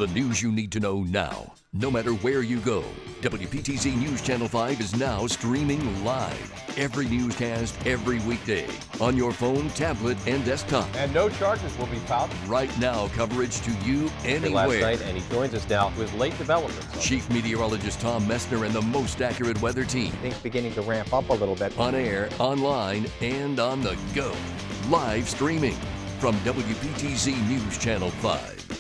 The news you need to know now, no matter where you go. WPTZ News Channel 5 is now streaming live. Every newscast, every weekday, on your phone, tablet, and desktop. And no charges will be filed. Right now, coverage to you anywhere. Last night, and he joins us now with late developments. Chief Meteorologist Tom Messner and the most accurate weather team. Things beginning to ramp up a little bit. On air, online, and on the go. Live streaming from WPTZ News Channel 5.